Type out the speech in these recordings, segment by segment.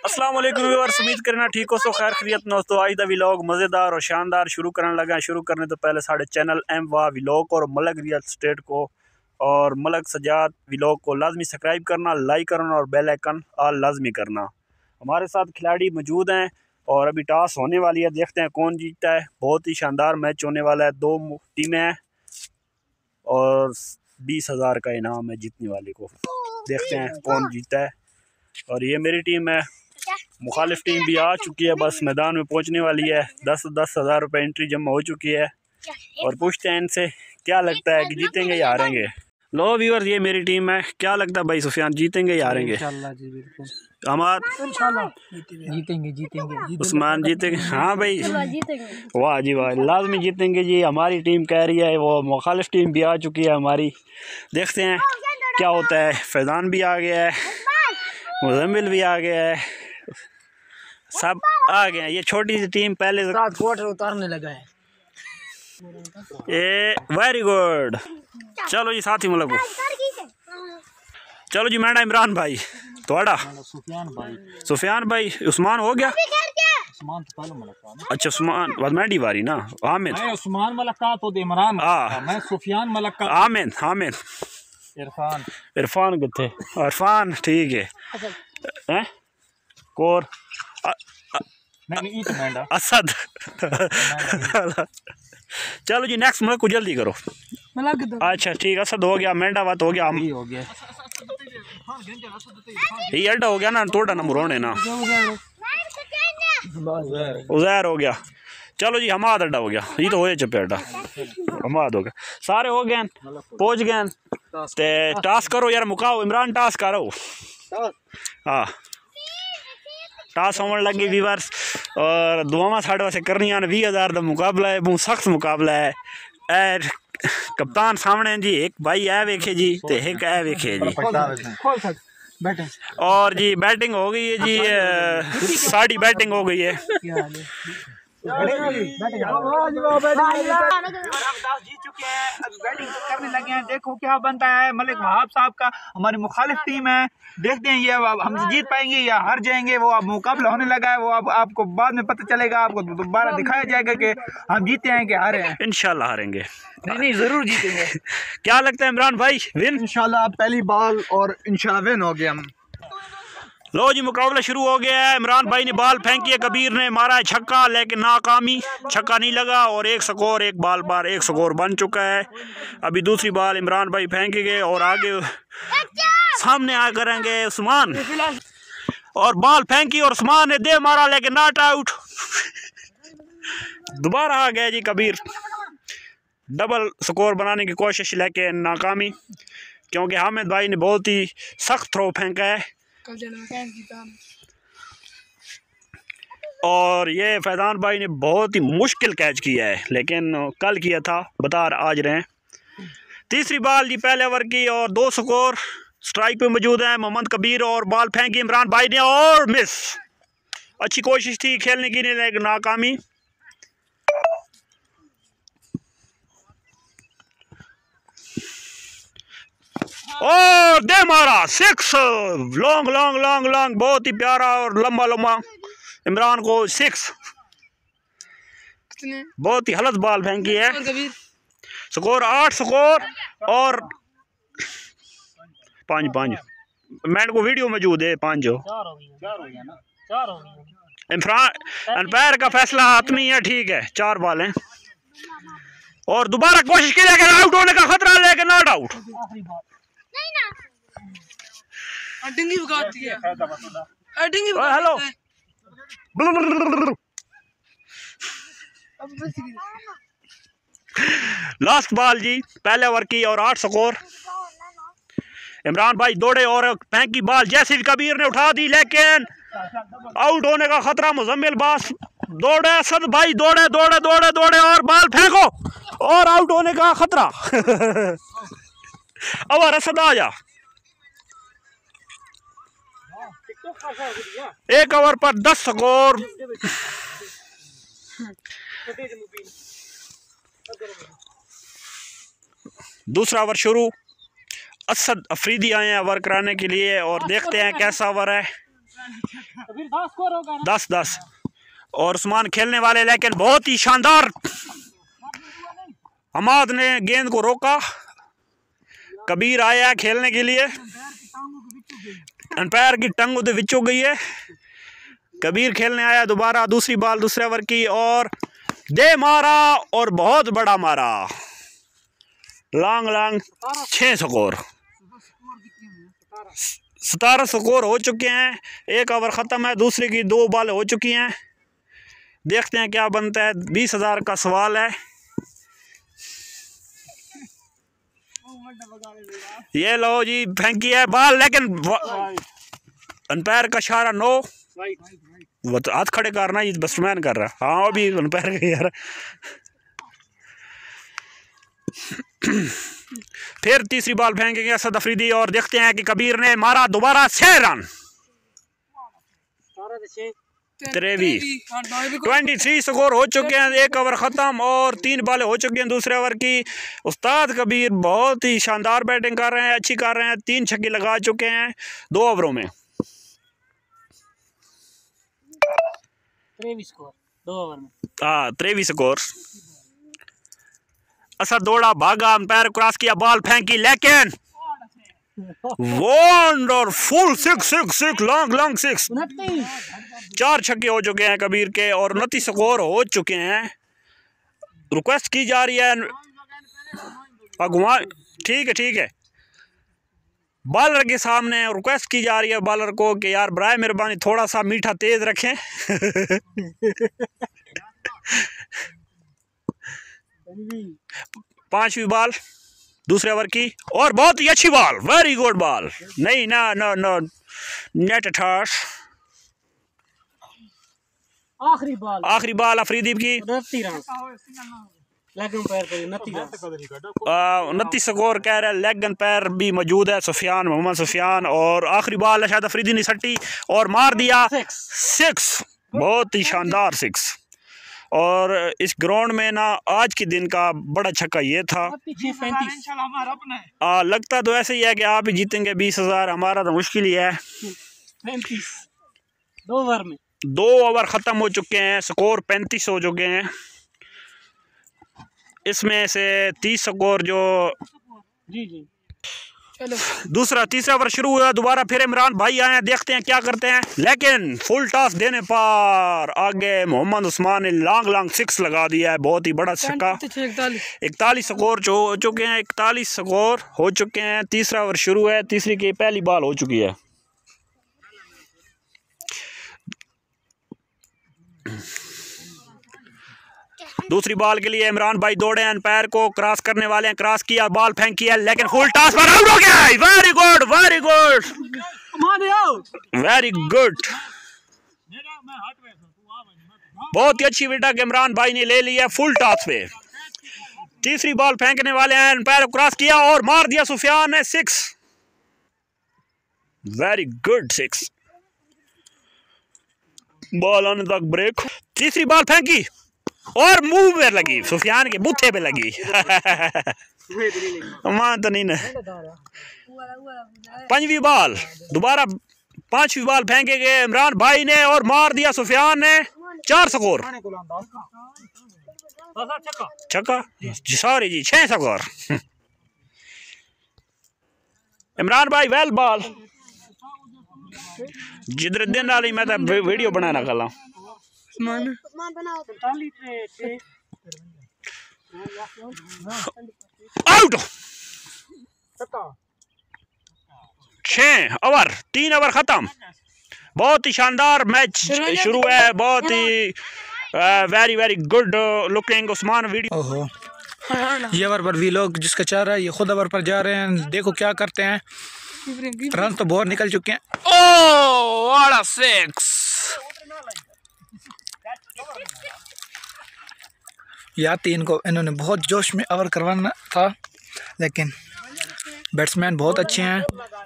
अस्सलाम वालेकुम व्यूअर्स, उम्मीद करना ठीक हो। सो खैर खैरियत दोस्तों, आज दा व्लॉग मज़ेदार और शानदार शुरू करने लगा। शुरू करने तो पहले साढ़े चैनल एम वाह व्लॉग और मलक रियल स्टेट को और मलक सजाद व्लॉग को लाजमी सब्सक्राइब करना, लाइक करना और बेल आइकन ऑल लाजमी करना। हमारे साथ खिलाड़ी मौजूद हैं और अभी टॉस होने वाली है, देखते हैं कौन जीतता है। बहुत ही शानदार मैच होने वाला है। 2 टीमें हैं और 20,000 का इनाम है जीतने वाले को। देखते हैं कौन जीतता है। और ये मेरी टीम है, मुखालिफ टीम भी आ चुकी है, बस मैदान में पहुंचने वाली है। 10,000 रुपये एंट्री जमा हो चुकी है और पूछते हैं इनसे क्या लगता है कि जीतेंगे या हारेंगे। लो व्यूअर्स, ये मेरी टीम है। क्या लगता है भाई सुफियान, जीतेंगे या हारेंगे? इंशाल्लाह जी, बिल्कुल जीतेंगे। उस्मान जीतेंगे। हाँ भाई, वाह जी वाह, लाजमी जीतेंगे जी। हमारी टीम कह रही है, वो मुखालिफ टीम भी आ चुकी है हमारी। देखते हैं क्या होता है। फैजान भी आ गया है, मुजम्मिल भी आ गया है, सब आ गए हैं। ये छोटी सी टीम पहले से क्वार्टर उतारने लगा है। ये वेरी गुड। चलो जी साथी मुल्क, चलो जी। मैडम इमरान भाई थोड़ा, सुफियान भाई, उस्मान हो गया। उस्मान तो पहले मलका। अच्छा उस्मान वदमेडी वारी ना। आमिद मैं उस्मान मलका तो इमरान, मैं सुफियान मलका। आमिद आमिद इरफान किथे? इरफान ठीक है। हैं कोर असद। चलो जी नेक्स्ट मुल्क को जल्दी करो। अच्छा ठीक, असद हो गया, मेंढा बात हो गया, ये अड्डा हो गया ना, थोड़ा नंबर होने ना। उजैर हो गया। चलो जी हमाद अड्डा हो गया, ये तो हो चुपे अड्डा हमाद हो गया। सारे हो गए, पहुंच गए ते टास्क करो यार, मुकाओ इमरान, टास्क करो। हाँ टास होने लगी व्यूअर्स और दुआवां साढ़े वास्ते करनी। 20,000 का मुकाबला है, बहुत सख्त मुकाबला है। ए कप्तान सामने जी, एक भाई है वेखे जी ते एक है वेखे जी। और जी बैटिंग हो गई है जी, साड़ी बैटिंग हो गई है। जीत चुके हैं, अब बैटिंग करने लगे हैं। देखो क्या बनता है। मलिक वहाब साहब का हमारी मुखालिफ टीम है, देखते हैं ये अब हम जीत पाएंगे या हार जाएंगे। वो अब मुकाबला होने लगा है, वो अब आपको बाद में पता चलेगा, आपको दोबारा दिखाया जाएगा कि हम जीते हैं कि हारे हैं। इंशाल्लाह हारेंगे। नहीं जरूर जीतेंगे। क्या लगता है इमरान भाई, विन? इंशाल्लाह पहली बॉल और इंशाल्लाह विन हो गया हम। लो जी मुकाबला शुरू हो गया है। इमरान भाई ने बॉल फेंकी है, कबीर ने मारा है छक्का, लेकिन नाकामी, छक्का नहीं लगा और एक स्कोर, एक बॉल पर एक स्कोर बन चुका है। अभी दूसरी बॉल इमरान भाई फेंकेंगे और आगे सामने आ करेंगे उस्मान, और बॉल फेंकी और उस्मान ने दे मारा लेकिन नॉट आउट। दोबारा आ गया जी कबीर, डबल स्कोर बनाने की कोशिश लेकिन नाकामी, क्योंकि हामिद भाई ने बहुत ही सख्त थ्रो फेंका है। और ये फैजान भाई ने बहुत ही मुश्किल कैच किया है, लेकिन कल किया था, बता आज रहे हैं। तीसरी बॉल जी पहले ओवर की और 2 स्कोर। स्ट्राइक पे मौजूद है मोहम्मद कबीर और बॉल फेंकी इमरान भाई ने और मिस। अच्छी कोशिश थी खेलने की, लेकिन नाकामी। और दे मारा 6, लॉन्ग लॉन्ग लॉन्ग लॉन्ग, बहुत ही प्यारा और लंबा लंबा इमरान को 6। बहुत ही हलत बॉल फेंकी है। स्कोर 8 स्कोर और 5 मैंने को वीडियो मौजूद है 5 जो। अंपायर का फैसला हातमी है, ठीक है 4 बॉल हैं। और दोबारा कोशिश की लेकिन आउट होने का खतरा, लेकिन not out. Hello last ball जी पहले ओवर की और 8 स्कोर। इमरान भाई दौड़े और फेंकी बॉल, जैसे कबीर ने उठा दी लेकिन आउट होने का खतरा। मुजम्मिल बास दौड़े, असद भाई दौड़े दौड़े दौड़े दौड़े और बॉल फेंको और आउट होने का खतरा। अब असद आ जा। 1 ओवर पर 10 स्कोर। दूसरा ओवर शुरू। असद अफरीदी आए हैं ओवर कराने के लिए और देखते हैं कैसा ओवर है। 10 10 और उस्मान खेलने वाले, लेकिन बहुत ही शानदार। हमाद ने गेंद को रोका, कबीर आया खेलने के लिए, अंपायर की टंग उधर विच हो गई है। कबीर खेलने आया दोबारा, दूसरी बॉल दूसरे ओवर की और दे मारा और बहुत बड़ा मारा, लॉन्ग 6 स्कोर, 17 स्कोर हो चुके हैं। एक ओवर ख़त्म है, दूसरे की 2 बॉल हो चुकी हैं। देखते हैं क्या बनता है। 20,000 का सवाल है। ये लो जी, फेंकी है बॉल, लेकिन अंपायर का इशारा नो। वो तो हाथ खड़े करना, ये बैट्समैन कर रहा। हाँ अभी अंपायर का यार। फिर तीसरी बॉल फेंकेंगे असद अफरीदी और देखते हैं कि कबीर ने मारा दोबारा 6 रन। 23 स्कोर हो चुके हैं। एक ओवर ख़त्म और 3 बॉलें हो चुकी हैं दूसरे ओवर की। उस्ताद कबीर बहुत ही शानदार बैटिंग कर रहे हैं, अच्छी कर रहे हैं। 3 छक्के लगा चुके हैं 2 ओवरों में। 23 स्कोर 2 ओवर में। 23 स्कोर। असद दौड़ा, भागा, अंपायर क्रॉस किया, बॉल फेंकी, लेकिन वंडरफुल 6 लॉन्ग 6। 4 छक्के हो चुके हैं कबीर के और 29 स्कोर हो चुके हैं। रिक्वेस्ट की जा रही है अगवा, ठीक है, बॉलर के सामने रिक्वेस्ट की जा रही है बॉलर को कि यार बराए मेहरबानी थोड़ा सा मीठा तेज रखें। 5वीं बॉल दूसरे ओवर की और बहुत ही अच्छी बॉल, वेरी गुड बॉल। नहीं नो नेट टच। आखिरी बॉल अफरीदी की। 29 स्कोर कह रहा है। लेग अंपायर भी मौजूद है, मोहम्मद सुफियान। और आखिरी बॉल शायद अफरीदी ने सट्टी और मार दिया 6, बहुत ही शानदार 6। और इस ग्राउंड में ना आज के दिन का बड़ा छक्का ये था। लगता तो ऐसे ही है कि आप ही जीतेंगे 20,000, हमारा तो मुश्किल ही है। 2 ओवर ख़त्म हो चुके हैं, स्कोर 35 हो चुके हैं। इसमें से 30 स्कोर जो तीसरा ओवर शुरू हुआ, दोबारा फिर इमरान भाई आए हैं, देखते हैं क्या करते हैं। लेकिन फुल टॉस देने पर आगे मोहम्मद उस्मान ने लॉन्ग 6 लगा दिया है, बहुत ही बड़ा छक्का। 41 स्कोर हो चुके हैं, 41 स्कोर हो चुके हैं। तीसरा ओवर शुरू है, तीसरी की पहली बॉल हो चुकी है। दूसरी बॉल के लिए इमरान भाई दौड़े, अंपायर को क्रॉस करने वाले हैं, क्रॉस किया, बॉल फेंकी है, लेकिन फुल टॉस पर आउट हो गया। वेरी गुड, बहुत ही अच्छी विकेट इमरान भाई ने ले ली है फुल टॉस पे। तीसरी बॉल फेंकने वाले हैं, अंपायर को क्रॉस किया और मार दिया सुफियान ने 6। Very good 6। बॉल आने तक ब्रेक। तीसरी बॉल फेंकी और मुंह पे लगी, सुफियान के बूथे पे लगी। मां तो नहीं ना। 5वीं बॉल दोबारा 5वीं बॉल फेंकेंगे इमरान भाई ने और मार दिया सुफियान ने 4 स्कोर। छक्का, सॉरी जी, 6 स्कोर। इमरान भाई वेल बॉल। जिधर दिन वाली मैं तो वीडियो बनाना कल आउट। 6 ओवर, 3 ओवर खत्म। बहुत ही शानदार मैच शुरू है, बहुत ही very good looking Usman video. ये ओवर पर भी लोग जिसका चाह रहा है ये खुद ओवर पर जा रहे हैं, देखो क्या करते हैं। रन तो बहुत निकल चुके हैं। Oh what a 6। या 3 को इन्होंने बहुत जोश में ओवर करवाना था, लेकिन बैट्समैन बहुत अच्छे हैं।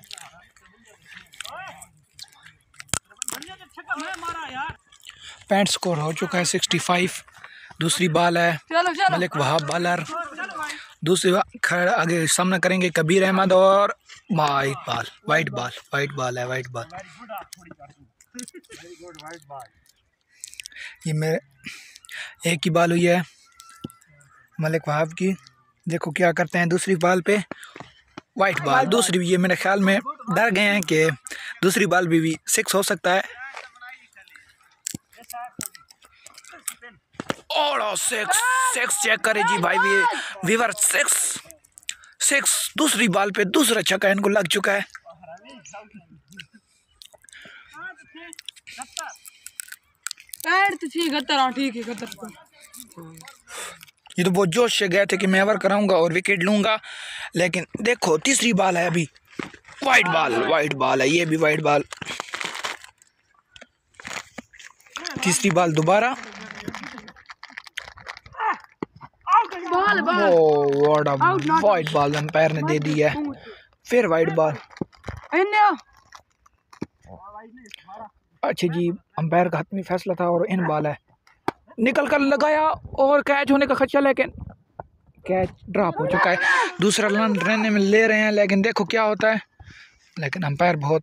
पैंट स्कोर हो चुका है 65। दूसरी बॉल है, मलिक वहाब बॉलर। दूसरी खड़ा आगे सामना करेंगे कबीर अहमद और वाइट बॉल है। ये मेरे एक ही बॉल हुई है मलिक वहाब की। देखो क्या करते हैं दूसरी बॉल पे, वाइट बॉल दूसरी। ये मेरे ख्याल में डर गए हैं कि दूसरी बॉल भी 6 हो सकता है। और 6 चेक करे जी भाई, वीवर 6 दूसरी बॉल पे दूसरा छक्का इनको लग चुका है। ठीक है। ये तो बहुत जोश से गए थे कि मैं ओवर कराऊंगा और विकेट लूंगा, लेकिन देखो तीसरी बॉल है अभी, वाइट बॉल है, ये भी वाइट बॉल। तीसरी बॉल दोबारा, वाइट बॉल अंपायर ने दे दी है, फिर वाइट बॉल। अच्छा जी, अंपायर का हतमी फैसला था और इन बॉल है, निकल कर लगाया और कैच होने का खदशा, लेकिन कैच ड्रॉप हो चुका है। दूसरा रन रहने में ले रहे हैं, लेकिन देखो क्या होता है। लेकिन अंपायर बहुत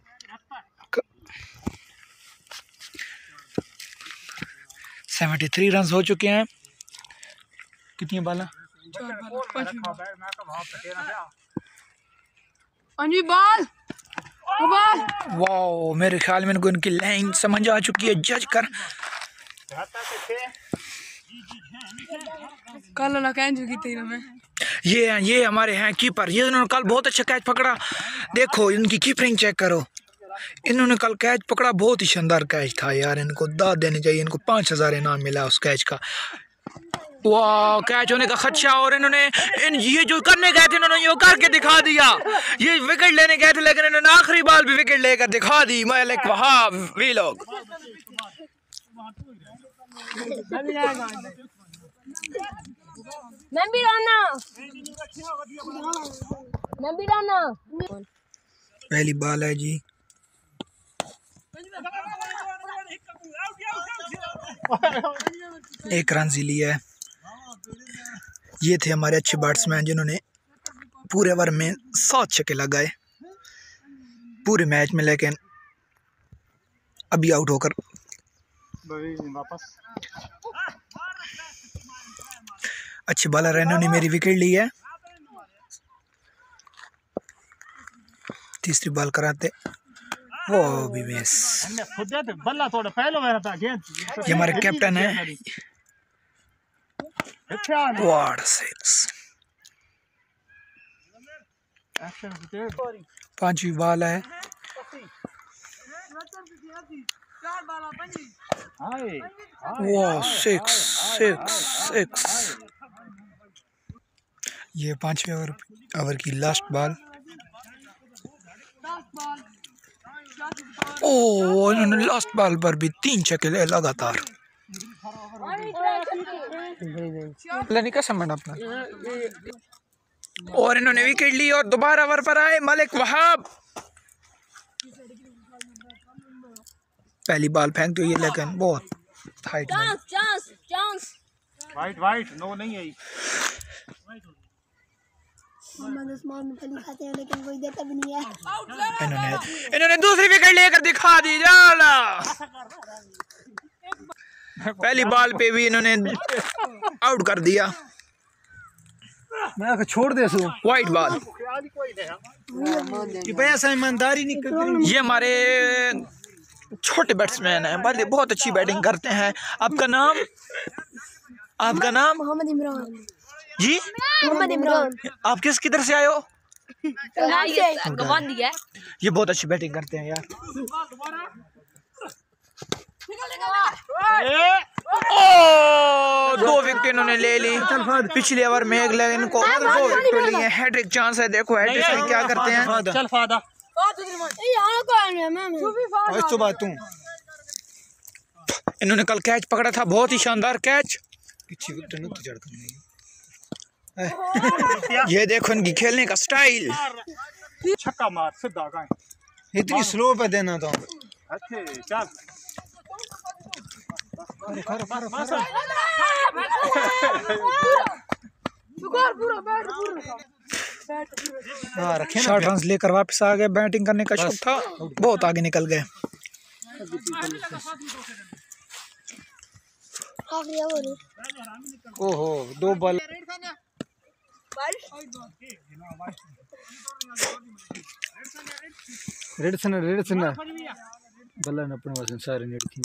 73 रन हो चुके हैं। कितनी बाला? वाओ, मेरे ख्याल में इनको इनकी लाइन समझ आ चुकी है जज कर। ये हमारे हैं कीपर, ये इन्होंने कल बहुत अच्छा कैच पकड़ा। देखो इनकी कीपरिंग चेक करो, इन्होंने कल कैच पकड़ा, बहुत ही शानदार कैच था यार। इनको दाद देनी चाहिए, इनको 5000 इनाम मिला उस कैच का। वाह, कैच होने का खदशा, और इन्होंने ये जो करने गए थे इन्होंने ये करके दिखा दिया। ये विकेट लेने गए थे, लेकिन इन्होंने आखिरी बॉल भी विकेट लेकर दिखा दी। मलिक वहाब वीलॉग। पहली बॉल है जी, एक रन ही लिया है। ये थे हमारे अच्छे बैट्समैन जिन्होंने पूरे ओवर में 7 छक्के लगाए पूरे मैच में, लेकिन अभी आउट होकर अच्छे बॉलर है, इन्होंने मेरी विकेट ली है। तीसरी बॉल कराते वो भी मिस। ये हमारे कैप्टन है, वार्ड 6। पांचवी बॉल है, वाह 6। ये 5वें ओवर की लास्ट बॉल। ओ, इन्होंने लास्ट बॉल पर भी 3 छक्के लगातार। अपना और इन्होंने विकेट ली और दोबारा ओवर पर आए मलिक वहाब। पहली बॉल फेंक दी, लेकिन बहुत हाइट में। वाइट नो नहीं है। लेकिन कोई देता भी नहीं है। इन्होंने दूसरी विकेट लेकर दिखा दी। जाला पहली बॉल पे भी इन्होंने आउट कर दिया। मैं छोड़ दे सो वाइट बॉल। ईमानदारी नहीं। ये हमारे छोटे बैट्समैन हैं, बल्कि बहुत अच्छी बैटिंग करते हैं। आपका नाम? मोहम्मद इमरान जी। मोहम्मद इमरान। आप किधर से आए हो? गवांडी है। ये बहुत अच्छी बैटिंग करते हैं यार। ओ, 2 विकेट इन्होंने ले ली पिछले ओवर में, एक लेग इनको 2 विकेट लिए। हैट्रिक चांस है, देखो हैट्रिक से क्या करते हैं। चल फादा इन्होंने कल कैच पकड़ा था, बहुत ही शानदार कैच। ये देखो इनकी खेलने का स्टाइल। छक्का मार सीधा का, इतनी स्लो पे देना था। अच्छे चल शॉर्ट रन लेकर वापस आ गए। बैटिंग करने का शौक था, बहुत आगे निकल गए। ओहो 2 बॉल रेड सना बल्ला न अपने वासन सारे नेट थी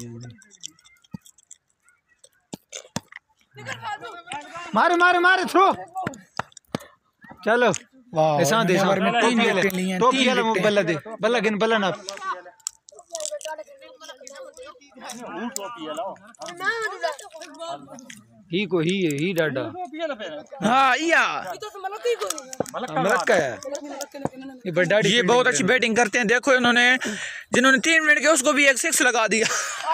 मारे थ्रो चलो ऐसा दे ओवर में 3 विकेट लिए टॉप खेला बल्ला गिन बल्ला ना ही डाडा हाँ या मलक का है ये बहुत अच्छी बैटिंग करते हैं। देखो इन्होंने जिन्होंने 3 मिनट के उसको भी एक 6 लगा दिया।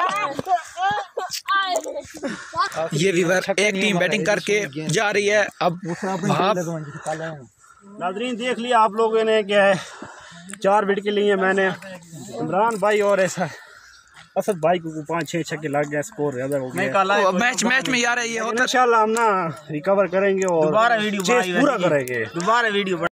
ये भी एक टीम बैटिंग करके जा रही है। अब नाजरीन देख लिया आप लोगों ने क्या है 4 विकेट लिए मैंने इमरान भाई और ऐसा असद भाई को 5-6 छक्के लग गए स्कोर ज्यादा हो गया। मैच में यार ये होता है इंशाल्लाह हम ना रिकवर करेंगे और दोबारा वीडियो पूरा करेंगे। दोबारा वीडियो